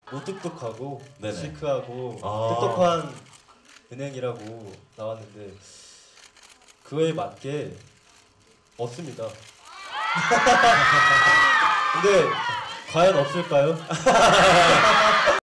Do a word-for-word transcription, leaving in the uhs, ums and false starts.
무뚝뚝하고 네네. 시크하고 아. 똑똑한 은행이라고 나왔는데 그거에 맞게 없습니다. 근데 과연 없을까요?